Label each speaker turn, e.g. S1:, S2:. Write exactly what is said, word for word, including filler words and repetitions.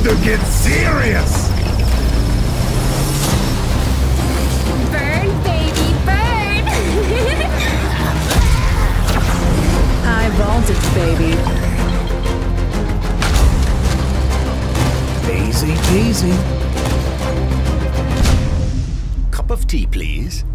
S1: to get serious!
S2: Burn, baby, burn!
S3: I vaulted, baby.
S1: Easy peasy.
S4: Cup of tea, please.